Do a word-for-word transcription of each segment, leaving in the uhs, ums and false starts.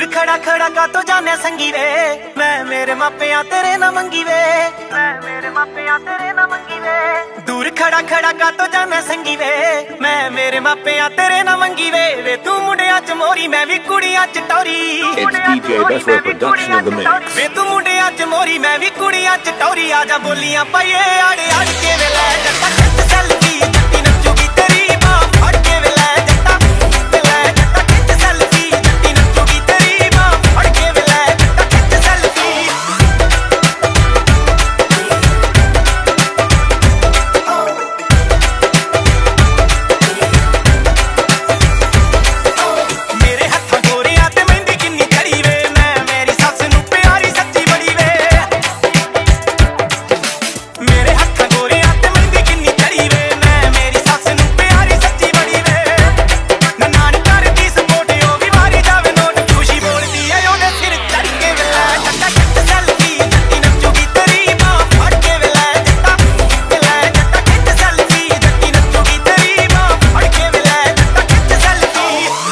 खड़ा खड़ा का तो जाने संगी वे, मैं मेरे मापिया तेरे ना मंगी वे, मैं मेरे मापिया तेरे ना मंगी वे। दूर खड़ा खड़ा का तो जाने संगी वे, मैं मेरे मापिया तेरे ना मंगी वे। वे तू मुंडिया च मोरी मैं भी कुड़िया च टोरी, वे तू मुंडिया च मोरी मैं भी कुड़िया च टोरी। आजा बोलियां पाइए आड़े आड़ के वे लै जट्टा खिच सेल्फी, जट्टी नचूगी तेरी बां फड़ के वे लै जट्टा वे लै जट्टा खिच सेल्फी, जट्टी नचूगी तेरी बां फड़ के वे लै जट्टा खिच सेल्फी। मेरे हत्थां गोरियां ते मेहंदी किन्नी चढ़ी वे, मैं मेरी सस नूं प्यारी सच्ची बड़ी वे। मेरे हत्थां गोरियां ते मेहंदी किन्नी चढ़ी वे, मैं मेरी सस नूं प्यारी सच्ची बड़ी वे। ननान करदी सपोर्ट ओ भी मारी जावे नोट, खुशी बोलदी ऐ ओदे सिर चढ़ के वे लै जट्टा खिच सेल्फी, जट्टी नचूगी तेरी बां फड़ के वे लै जट्टा वे लै जट्टा खिच सेल्फी, जट्टी नचूगी तेरी बां फड़ के वे लै जट्टा खिच सेल्फी।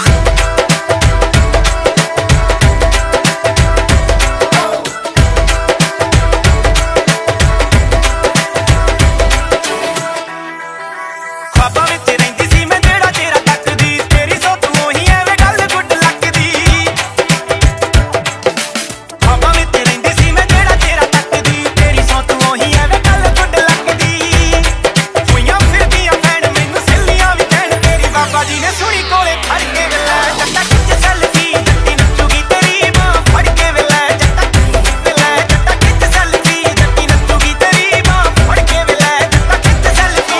ख्वाबां विच रहिंदी सी मैं जेड़ा तेरा तकदी, तेरी सोच मोही एवें गल गुड लगदी। ख्वाबां विच रहिंदी सी मैं जेड़ा तेरा तकदी, तेरी सोच मोही एवें गल गुड लगदी। होइयां फिरदियां भैण मैनूं सहेलियां भी कहण, तेरी बाबा जी ने सुणी कोले खड़ के वे लै जट्टा खिच सेल्फी, जट्टी नचूगी तेरी बां फड़ के वे लै जट्टा वे लै जट्टा खिच सेल्फी, जट्टी नचूगी तेरी बां फड़ के वे लै जट्टा खिच selfie.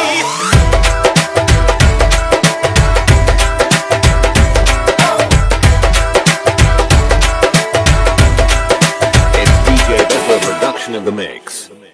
It's D J Bethel production in the mix.